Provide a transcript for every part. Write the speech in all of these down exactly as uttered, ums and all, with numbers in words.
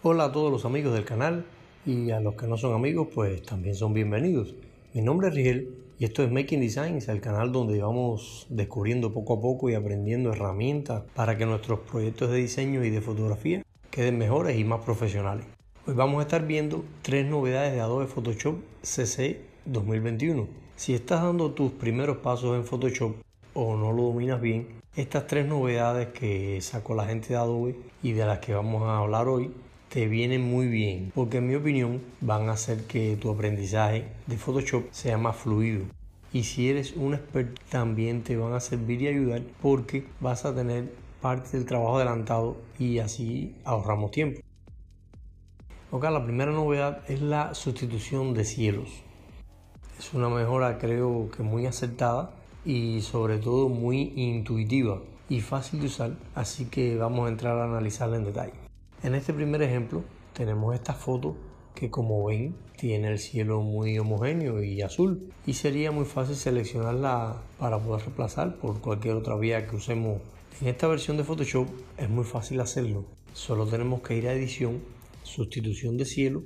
Hola a todos los amigos del canal y a los que no son amigos pues también son bienvenidos. Mi nombre es Rigel y esto es Making Designs, el canal donde vamos descubriendo poco a poco y aprendiendo herramientas para que nuestros proyectos de diseño y de fotografía queden mejores y más profesionales. Hoy vamos a estar viendo tres novedades de Adobe Photoshop C C dos mil veintiuno. Si estás dando tus primeros pasos en Photoshop o no lo dominas bien, estas tres novedades que sacó la gente de Adobe y de las que vamos a hablar hoy te vienen muy bien, porque en mi opinión van a hacer que tu aprendizaje de Photoshop sea más fluido. Y si eres un experto también te van a servir y ayudar porque vas a tener parte del trabajo adelantado y así ahorramos tiempo. Ok, la primera novedad es la sustitución de cielos. Es una mejora creo que muy acertada y sobre todo muy intuitiva y fácil de usar, así que vamos a entrar a analizarla en detalle. En este primer ejemplo tenemos esta foto que, como ven, tiene el cielo muy homogéneo y azul, y sería muy fácil seleccionarla para poder reemplazar por cualquier otra vía que usemos. En esta versión de Photoshop es muy fácil hacerlo, solo tenemos que ir a edición, sustitución de cielo,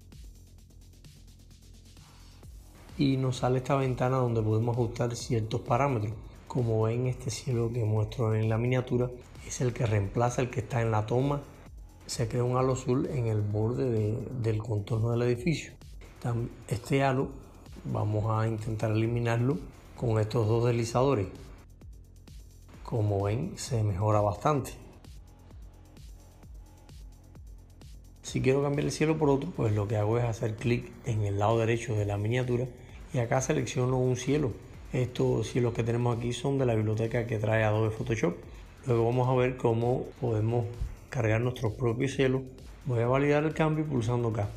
y nos sale esta ventana donde podemos ajustar ciertos parámetros. Como ven, este cielo que muestro en la miniatura es el que reemplaza el que está en la toma. Se crea un halo azul en el borde de, del contorno del edificio. Este halo vamos a intentar eliminarlo con estos dos deslizadores. Como ven, se mejora bastante. Si quiero cambiar el cielo por otro, pues lo que hago es hacer clic en el lado derecho de la miniatura y acá selecciono un cielo. Estos cielos que tenemos aquí son de la biblioteca que trae Adobe Photoshop. Luego vamos a ver cómo podemos cargar nuestros propios cielos. Voy a validar el cambio pulsando acá.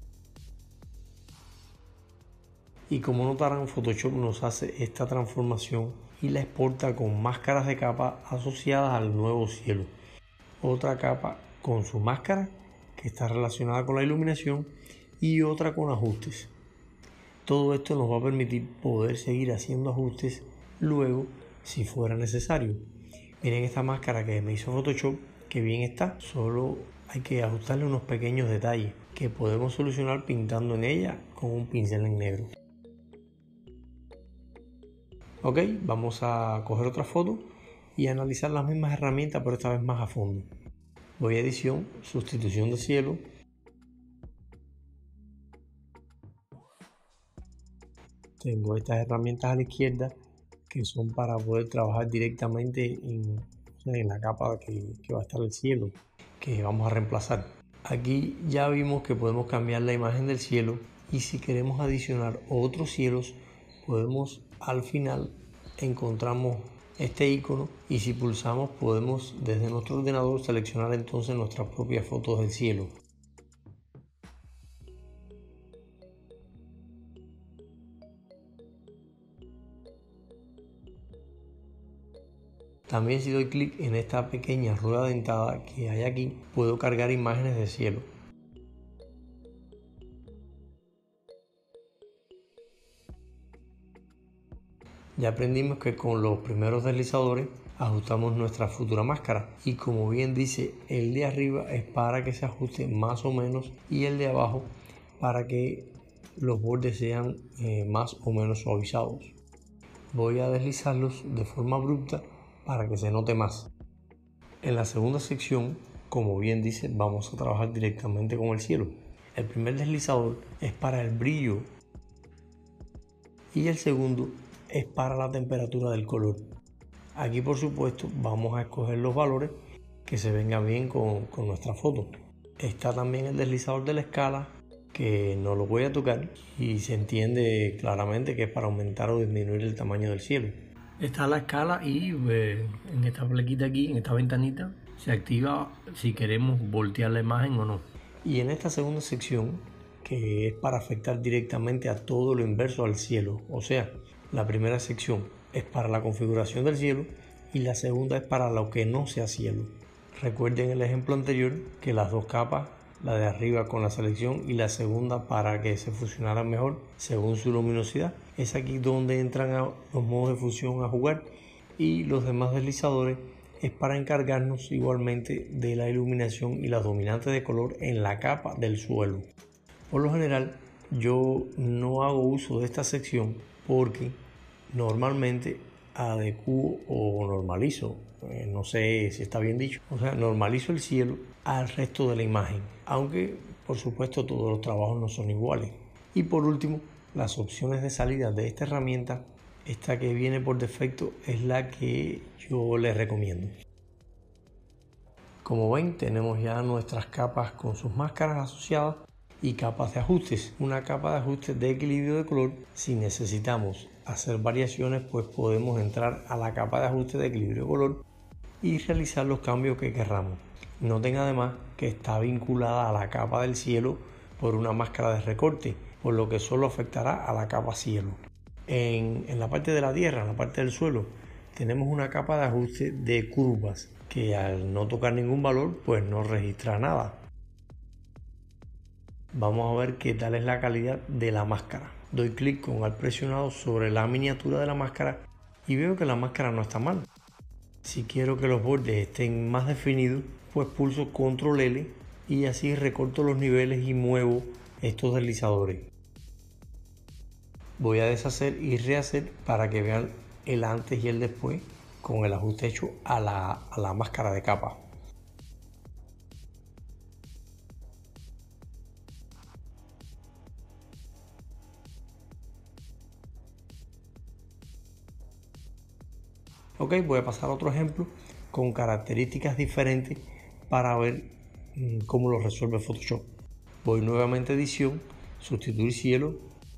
Y como notarán, Photoshop nos hace esta transformación y la exporta con máscaras de capa asociadas al nuevo cielo. Otra capa con su máscara que está relacionada con la iluminación y otra con ajustes. Todo esto nos va a permitir poder seguir haciendo ajustes luego si fuera necesario. Miren esta máscara que me hizo Photoshop, que bien está, solo hay que ajustarle unos pequeños detalles que podemos solucionar pintando en ella con un pincel en negro. Ok, vamos a coger otra foto y analizar las mismas herramientas, pero esta vez más a fondo. Voy a edición, sustitución de cielo. Tengo estas herramientas a la izquierda que son para poder trabajar directamente en, en la capa que, que va a estar el cielo, que vamos a reemplazar. Aquí ya vimos que podemos cambiar la imagen del cielo y si queremos adicionar otros cielos podemos, al final encontramos este icono y si pulsamos podemos desde nuestro ordenador seleccionar entonces nuestras propias fotos del cielo. También si doy clic en esta pequeña rueda dentada que hay aquí, puedo cargar imágenes de cielo. Ya aprendimos que con los primeros deslizadores ajustamos nuestra futura máscara y como bien dice, el de arriba es para que se ajuste más o menos y el de abajo para que los bordes sean eh, más o menos suavizados. Voy a deslizarlos de forma abrupta para que se note más. En la segunda sección, como bien dice, vamos a trabajar directamente con el cielo. El primer deslizador es para el brillo y el segundo es para la temperatura del color. Aquí por supuesto vamos a escoger los valores que se vengan bien con, con nuestra foto. Está también el deslizador de la escala, que no lo voy a tocar y se entiende claramente que es para aumentar o disminuir el tamaño del cielo. Está la escala y eh, en esta flequita aquí, en esta ventanita, se activa si queremos voltear la imagen o no. Y en esta segunda sección, que es para afectar directamente a todo lo inverso al cielo, o sea, la primera sección es para la configuración del cielo y la segunda es para lo que no sea cielo. Recuerden el ejemplo anterior que las dos capas, la de arriba con la selección y la segunda para que se fusionaran mejor según su luminosidad, es aquí donde entran a los modos de fusión a jugar y los demás deslizadores es para encargarnos igualmente de la iluminación y las dominantes de color en la capa del suelo. Por lo general, yo no hago uso de esta sección porque normalmente adecuo o normalizo, eh, no sé si está bien dicho, o sea, normalizo el cielo al resto de la imagen, aunque por supuesto todos los trabajos no son iguales. Y por último, las opciones de salida de esta herramienta, esta que viene por defecto es la que yo les recomiendo. Como ven, tenemos ya nuestras capas con sus máscaras asociadas y capas de ajustes. Una capa de ajustes de equilibrio de color. Si necesitamos hacer variaciones, pues podemos entrar a la capa de ajuste de equilibrio de color y realizar los cambios que querramos. Noten además que está vinculada a la capa del cielo por una máscara de recorte, por lo que solo afectará a la capa cielo. En, en la parte de la tierra, en la parte del suelo, tenemos una capa de ajuste de curvas que al no tocar ningún valor, pues no registra nada. Vamos a ver qué tal es la calidad de la máscara. Doy clic con el presionado sobre la miniatura de la máscara y veo que la máscara no está mal. Si quiero que los bordes estén más definidos, pues pulso control ele y así recorto los niveles y muevo estos deslizadores. Voy a deshacer y rehacer para que vean el antes y el después con el ajuste hecho a la, a la máscara de capa. Ok, voy a pasar a otro ejemplo con características diferentes para ver mmm, cómo lo resuelve Photoshop. Voy nuevamente a edición, sustituir cielo.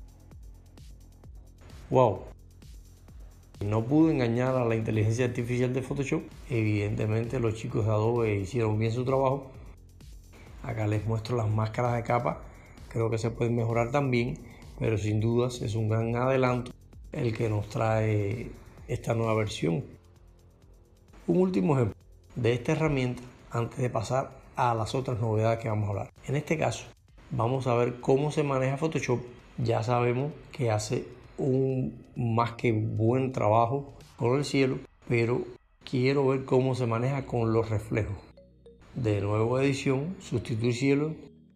¡Wow! No pude engañar a la inteligencia artificial de Photoshop. Evidentemente los chicos de Adobe hicieron bien su trabajo. Acá les muestro las máscaras de capa. Creo que se pueden mejorar también, pero sin dudas es un gran adelanto el que nos trae esta nueva versión. Un último ejemplo de esta herramienta antes de pasar a las otras novedades que vamos a hablar. En este caso vamos a ver cómo se maneja Photoshop. Ya sabemos que hace un más que buen trabajo con el cielo, pero quiero ver cómo se maneja con los reflejos. De nuevo edición, sustituir cielo.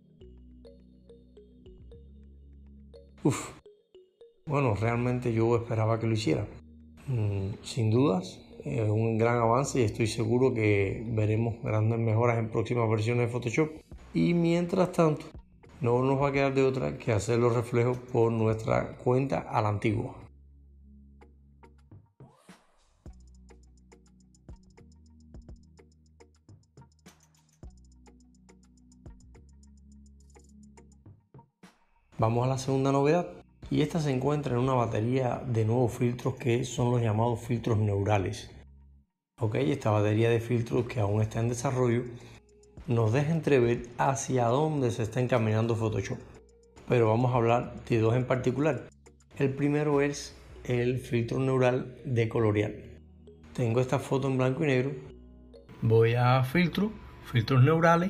Uf. Bueno, realmente yo esperaba que lo hiciera. Mm, sin dudas, es un gran avance y estoy seguro que veremos grandes mejoras en próximas versiones de Photoshop. Y mientras tanto, no nos va a quedar de otra que hacer los reflejos por nuestra cuenta a la antigua. Vamos a la segunda novedad y esta se encuentra en una batería de nuevos filtros que son los llamados filtros neurales. Ok, esta batería de filtros que aún está en desarrollo nos deja entrever hacia dónde se está encaminando Photoshop. Pero vamos a hablar de dos en particular. El primero es el filtro neural de colorear. Tengo esta foto en blanco y negro. Voy a filtro, filtros neurales.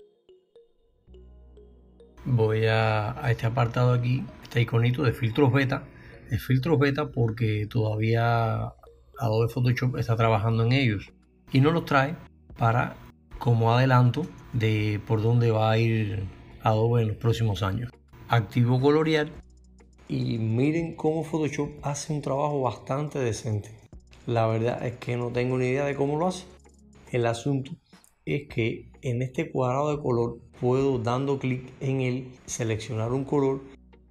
Voy a, a este apartado aquí, este iconito de filtros beta. Es filtros beta porque todavía Adobe Photoshop está trabajando en ellos y nos los trae para como adelanto de por dónde va a ir Adobe en los próximos años. Activo colorear y miren cómo Photoshop hace un trabajo bastante decente. La verdad es que no tengo ni idea de cómo lo hace. El asunto es que en este cuadrado de color puedo, dando clic en él, seleccionar un color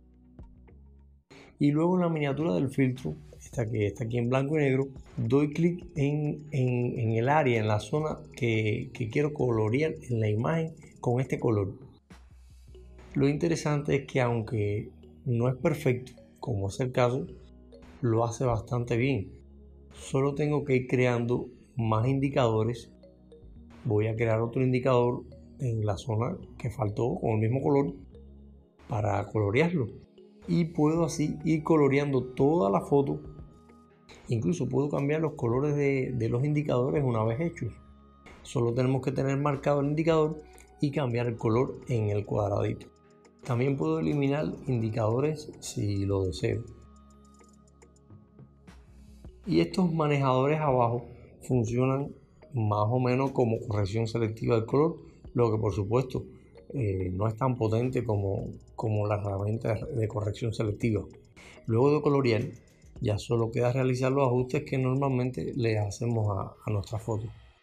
y luego en la miniatura del filtro, esta que está aquí en blanco y negro, doy clic en, en, en el área, en la zona que, que quiero colorear en la imagen con este color. Lo interesante es que aunque no es perfecto, como es el caso, lo hace bastante bien. Solo tengo que ir creando más indicadores. Voy a crear otro indicador en la zona que faltó con el mismo color para colorearlo. Y puedo así ir coloreando toda la foto. Incluso puedo cambiar los colores de, de los indicadores una vez hechos. Solo tenemos que tener marcado el indicador y cambiar el color en el cuadradito. También puedo eliminar indicadores si lo deseo. Y estos manejadores abajo funcionan más o menos como corrección selectiva del color, lo que por supuesto eh, no es tan potente como, como la herramienta de corrección selectiva. Luego de colorear, ya solo queda realizar los ajustes que normalmente le hacemos a, a nuestra foto.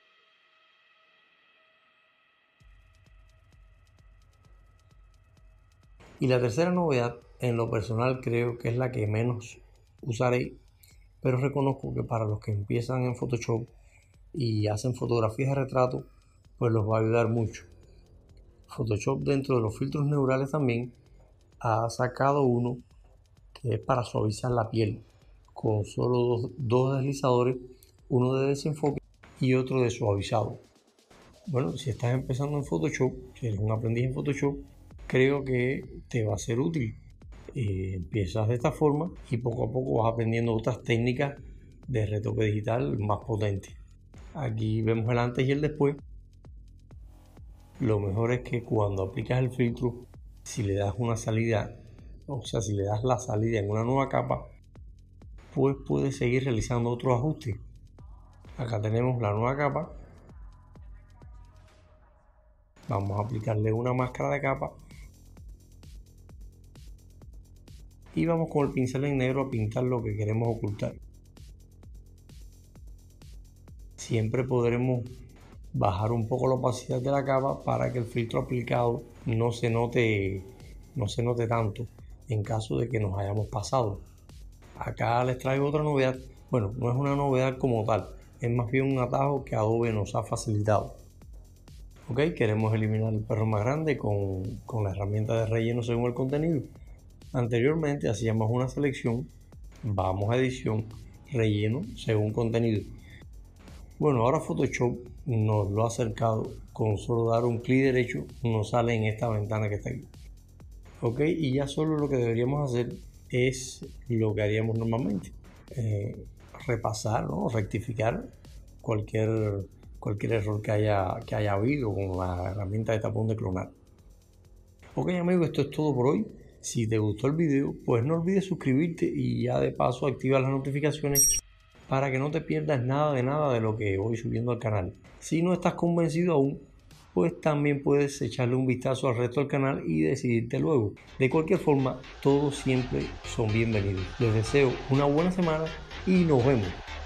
Y la tercera novedad, en lo personal creo que es la que menos usaré, pero reconozco que para los que empiezan en Photoshop y hacen fotografías de retrato, pues los va a ayudar mucho. Photoshop, dentro de los filtros neurales, también ha sacado uno que es para suavizar la piel, con solo dos, dos deslizadores, uno de desenfoque y otro de suavizado. Bueno, si estás empezando en Photoshop, si eres un aprendiz en Photoshop, creo que te va a ser útil. Eh, empiezas de esta forma y poco a poco vas aprendiendo otras técnicas de retoque digital más potentes. Aquí vemos el antes y el después. Lo mejor es que cuando aplicas el filtro, si le das una salida, o sea, si le das la salida en una nueva capa, pues puedes seguir realizando otros ajustes. Acá tenemos la nueva capa. Vamos a aplicarle una máscara de capa. Y vamos con el pincel en negro a pintar lo que queremos ocultar. Siempre podremos bajar un poco la opacidad de la capa para que el filtro aplicado no se note, no se note tanto en caso de que nos hayamos pasado. Acá les traigo otra novedad. Bueno, no es una novedad como tal, es más bien un atajo que Adobe nos ha facilitado. Ok, queremos eliminar el perro más grande con, con la herramienta de relleno según el contenido. Anteriormente hacíamos una selección, vamos a edición, relleno según contenido. Bueno, ahora Photoshop nos lo ha acercado, con solo dar un clic derecho nos sale en esta ventana que está aquí. Ok, y ya solo lo que deberíamos hacer es lo que haríamos normalmente, eh, repasar, ¿no? Rectificar cualquier, cualquier error que haya, que haya habido con la herramienta de tapón de clonar. Ok amigos, esto es todo por hoy. Si te gustó el video, pues no olvides suscribirte y ya de paso activa las notificaciones para que no te pierdas nada de nada de lo que voy subiendo al canal. Si no estás convencido aún, pues también puedes echarle un vistazo al resto del canal y decidirte luego. De cualquier forma, todos siempre son bienvenidos. Les deseo una buena semana y nos vemos.